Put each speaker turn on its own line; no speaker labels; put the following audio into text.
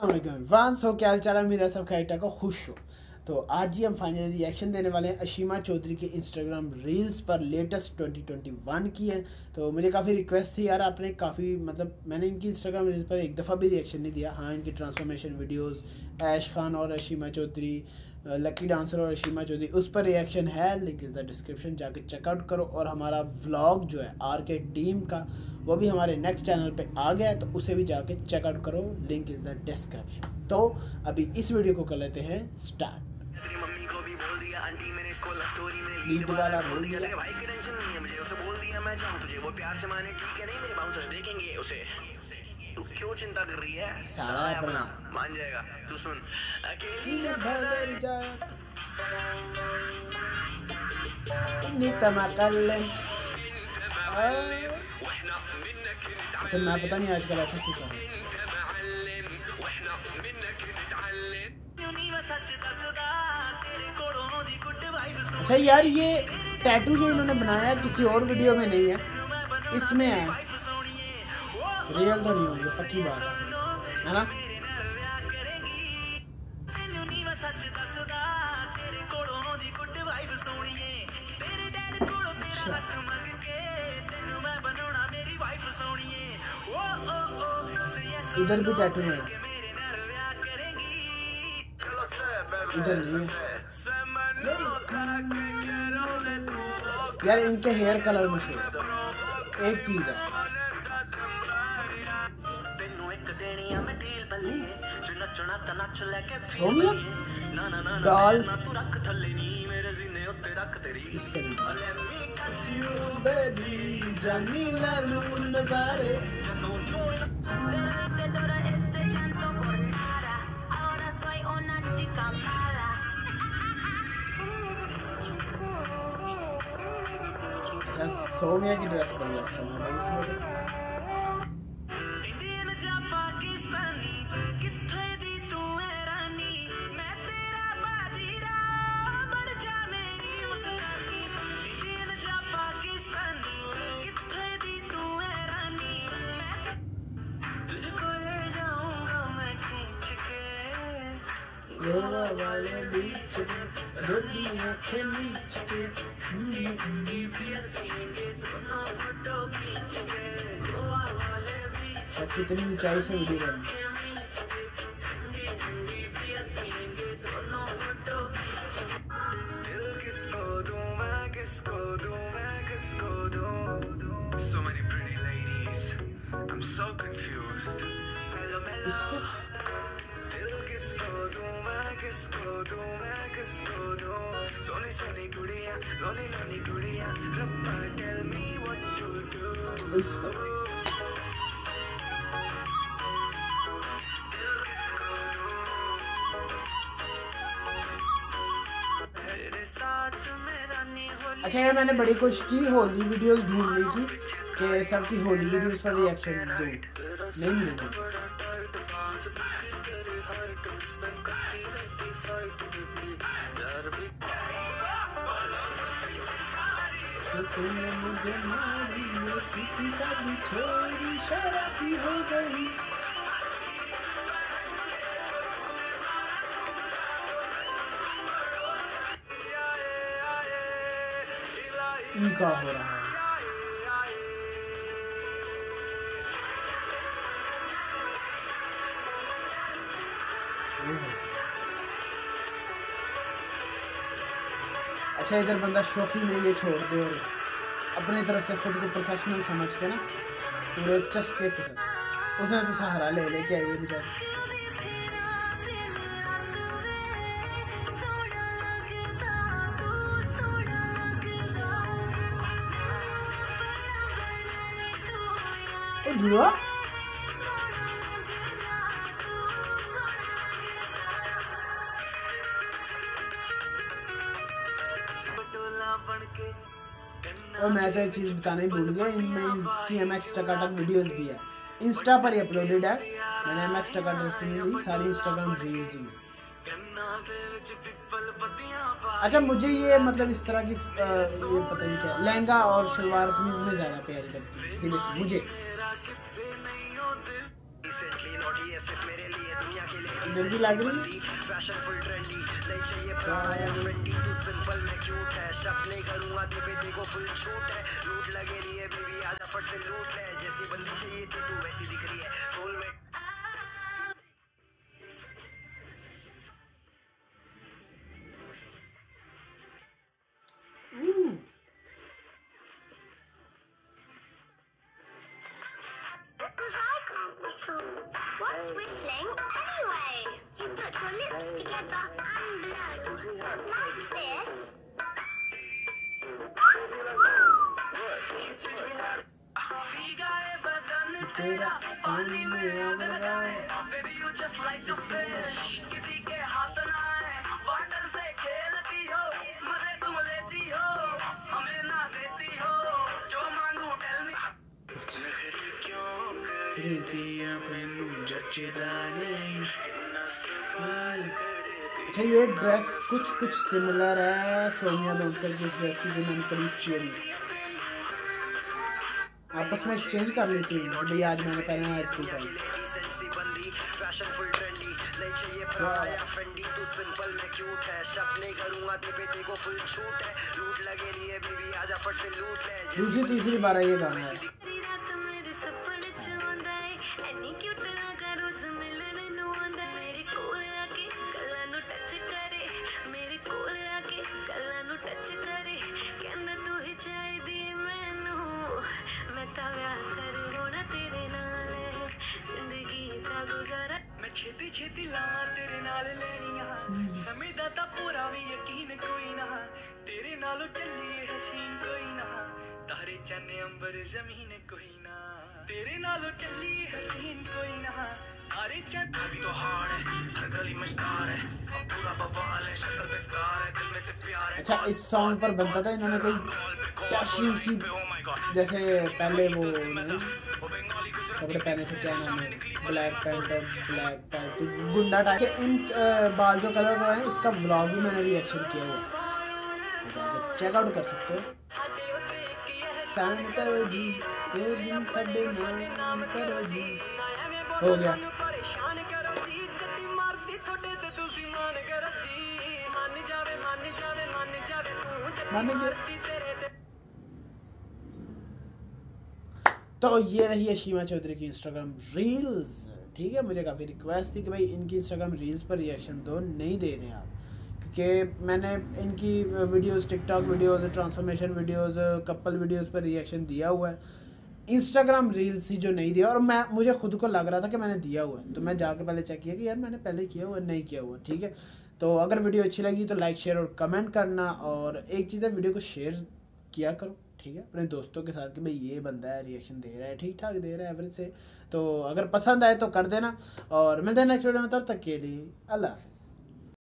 वांस हो, क्या हाल चाल है? उम्मीद है सब खैरियत को खुश हो। तो आज ही हम फाइनली रिएक्शन देने वाले हैं अशीमा चौधरी के इंस्टाग्राम रील्स पर लेटेस्ट 2021 की है। तो मुझे काफ़ी रिक्वेस्ट थी यार, आपने काफ़ी मतलब मैंने इनकी इंस्टाग्राम रील्स पर एक दफ़ा भी रिएक्शन नहीं दिया। हाँ, इनकी ट्रांसफॉर्मेशन वीडियोस, ऐश खान और अशीमा चौधरी, लकी डांसर और अशीमा चौधरी, उस पर रिएक्शन है। लिंक इज़ द डिस्क्रिप्शन, जाके चेकआउट करो। और हमारा व्लॉग जो है आर के टीम का, वो भी हमारे नेक्स्ट चैनल पे आ गया है, तो उसे भी जाके चेकआउट करो। Link is the description. तो अभी इस वीडियो को कर लेते हैं स्टार्ट।
तेरी मम्मी को भी बोल दिया, आंटी मैंने इसको लव स्टोरी में
लीड वाला बोल दिया।
तेरे भाई की टेंशन नहीं है मुझे, उसे बोल दिया मैं चाहूँ तुझे वो प्यार से माने, ठीक है नहीं मेरे बाउंसर्स देखेंगे उसे। तू क्यों चिंता कर रही है, साला अपना मान जाएगा। तू सुन, अकेली बाजार जा
अच्छा, मैं पता नहीं आजकल ऐसा क्यों कर रहा हूँ। अच्छा यार, ये टैटू जो इन्होंने बनाया है किसी और वीडियो में नहीं है, इसमें है। रियल तो नहीं होंगे, पक्की बात है ना? अच्छा, इधर भी टैटू है, इधर नहीं है यार। इनके हेयर कलर मशहूर, एक चीज है। सोनिया डाल जानी लालू नजारे। अच्छा, सोनिया की ड्रेस बड़ी अच्छा है इसमें। वाले बीच कितनी ऊंचाई से वीडियो बनी।
So many pretty ladies, I'm so confused.
इसको
सोनी सोनी गुड़िया, लोनी लोनी गुड़िया, रब्बा tell me what to do.
इसको अच्छा यार, मैंने बड़ी कोशिश की होली वीडियोस ढूंढने की कि सबकी होली वीडियोस पर रिएक्शन दूं, नहीं मिली। मुझे मारी सीधी सादी छोड़ी शराबी हो गई। ई का हो रहा है। अच्छा, इधर बंदा शौकी में ये छोड़ दे और अपनी तरफ से खुद को प्रोफेशनल समझ के ना पूरे चस्के के साथ उसने तो सहारा ले लेके आई है बेचारी। जुड़ा और मैं तो एक चीज़ बताना ही भूल गया, इनमें की MX टकाटक वीडियोस भी है, इंस्टा पर ही अपलोडेड है। मैंने MX टकाटक से नहीं ली, सारी इंस्टाग्राम रील्स ही। अच्छा, मुझे ये मतलब इस तरह की ये पता नहीं क्या लहंगा और शलवार कमीज में ज़्यादा प्यारी लगती है सीरियसली मुझे। जल्दी लग रही
फैशन फुल ट्रेंडी नहीं चाहिए प्राड़ा या फेंडी तू सिंपल मैं क्यूट है शक नहीं करूंगा तेरे पे देखो फुल छूट है लूट लगे लिए बेबी आजा फट से लूट ले जैसी बंदी चाहिए थी तू वैसी दिख रही है सोल में
What's whistling anyway? You put your lips together and blow like this.
तेरा पानी में आ गया
Baby you just like the fish किसी के हाथ ना आए वाटर से खेलती हो मजे तुम लेती हो हमें ना देती हो जो मांगू tell me नखरे क्यों करती अपनू जचदा नहीं इतना सवाल करती
अच्छा ये ड्रेस कुछ सिमिलर है सोनिया लोकल की ड्रेस की जो मैंने तारीफ की है आपस में एक्सचेंज कर लेती हैं भाई आज मैंने पहना है आज तू पहन
फैशन फुल ट्रेंडी नहीं चाहिए प्राड़ा या फेंडी तू सिंपल मैं क्यूट है शक नहीं करूंगा तेरे पे देखो फुल छूट है लूट लगे लिए बेबी आजा फट से लूट ले
दूसरी तीसरी बार ये गाना है
मैं छेती छेती लावा तेरे नाल लेनिया समय दा ता पूरा भी यकीन कोई ना तेरे नालों चलिए हसीन कोई ना तारे चन्ने अंबर जमीन कोई ना तेरे नालों चलिए हसीन कोई ना तारे चन्ने अभी तो हार्ड है हर गली मशदार है अब पूरा बवाल है शक्ल पे स्कार है दिल में से प्यार है
अच्छा इस सॉन्ग पर बनता था इन्होंने कोई डैशिंग सी जैसे पहले वो कपड़े पहने थे क्या नाम है ब्लैक पैंट और ब्लैक पैंट गुंडा टाइप के इन बाल जो कलर का है इसका व्लॉग भी मैंने रिएक्शन किया हुआ चेकआउट कर सकते हो साइन करो जी ये दिन साडे नाम करो जी हो गया मान जाए तो ये रही अशीमा चौधरी की इंस्टाग्राम रील्स ठीक है मुझे काफ़ी रिक्वेस्ट थी कि भाई इनकी इंस्टाग्राम रील्स पर रिएक्शन दो नहीं दे रहे आप क्योंकि मैंने इनकी videos TikTok videos transformation videos couple videos पर रिएक्शन दिया हुआ है इंस्टाग्राम रील्स थी जो नहीं दिया और मैं मुझे खुद को लग रहा था कि मैंने दिया हुआ है तो मैं जाके पहले चेक किया कि यार मैंने पहले किया हुआ नहीं किया हुआ ठीक है तो अगर वीडियो अच्छी लगी तो लाइक शेयर और कमेंट करना और एक चीज़ है वीडियो को शेयर किया करो ठीक है अपने दोस्तों के साथ कि भाई ये बंदा है रिएक्शन दे रहा है ठीक ठाक दे रहा है एवरेज से तो अगर पसंद आए तो कर देना और मिलते हैं नेक्स्ट वीडियो में तब तक के लिए अल्लाह हाफिज़।